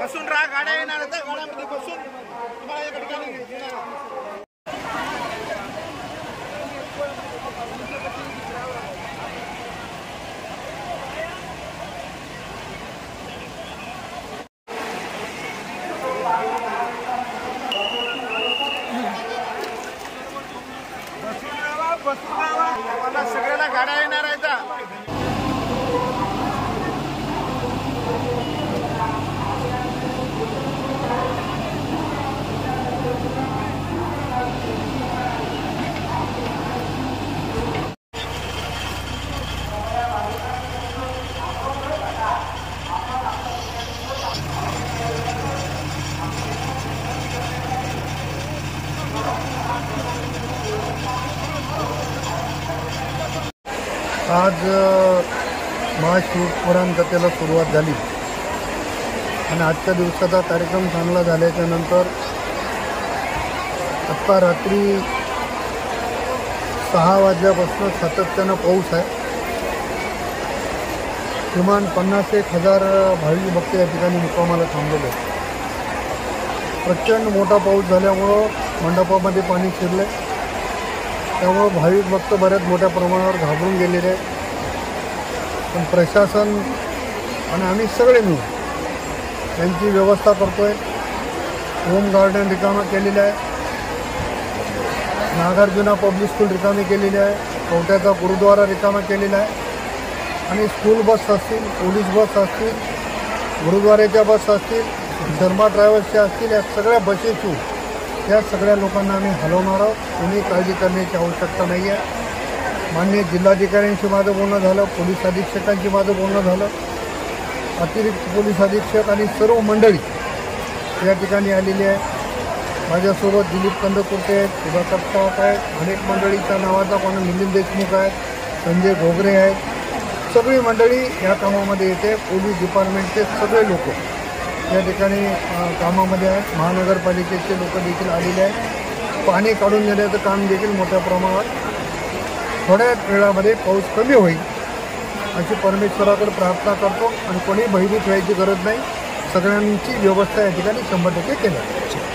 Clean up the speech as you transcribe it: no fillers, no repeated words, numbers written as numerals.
बसून राहा, गाड्या येणार आहेत, गाड्यामध्ये बसून तुम्हाला एका ठिकाणी घेणार आहे. बसून सगळ्याला गाड्या येणार आहेत. आज महाशिवपुराण कथेला सुरुवात झाली आणि आजच्या दिवसाचा कार्यक्रम चांगला झाल्याच्या नंतर आत्ता रात्री 6 वाजल्यापासून सातत्यानं पाऊस आहे. किमान 50,000 भाविक भक्त या ठिकाणी मुक्कामाला थांबलेले आहेत. प्रचंड मोठा पाऊस झाल्यामुळं मंडपामध्ये पाणी शिरले, त्यामुळे भाविक भक्त बऱ्याच मोठ्या प्रमाणावर घाबरून गेलेले आहेत. पण प्रशासन आणि आम्ही सगळे मिळून त्यांची व्यवस्था करतो आहे. होम गार्डन रिकामा केलेलं आहे, नागार्जुना पब्लिक स्कूल रिकामी केलेली आहे, कवट्याचा गुरुद्वारा रिकामा केलेला आहे आणि स्कूल बस असतील, पोलीस बस असतील, गुरुद्वाऱ्याच्या बस असतील, शर्मा ट्रॅव्हल्सच्या असतील, या सगळ्या बसेस या सगळ्या लोकांना आम्ही हलवणार आहोत. कोणी काळजी करण्याची आवश्यकता नाही आहे. माननीय जिल्हाधिकाऱ्यांशी माझं बोलणं झालं, पोलीस अधीक्षकांशी माझं बोलणं झालं, अतिरिक्त पोलीस अधीक्षक आणि सर्व मंडळी या ठिकाणी आलेली आहे. माझ्यासोबत दिलीप कंदकुर्ते आहेत, सुधाकर पवार आहेत, अनेक मंडळीच्या नावाचा कोण मिलिंद देशमुख आहेत, संजय घोगरे आहेत. सगळी मंडळी या कामामध्ये येते. पोलीस डिपार्टमेंटचे सगळे लोक या ठिकाणी कामामध्ये आहेत. महानगरपालिकेचे लोक देखील आलेले आहेत. पाणी काढून नेण्याचं काम देखील मोठ्या प्रमाणात थोड्या वेळामध्ये पाऊस कमी होईल अशी परमेश्वराकडे प्रार्थना करतो आणि कोणी भयभीत व्हायची गरज नाही. सगळ्यांची व्यवस्था या ठिकाणी 100% केली.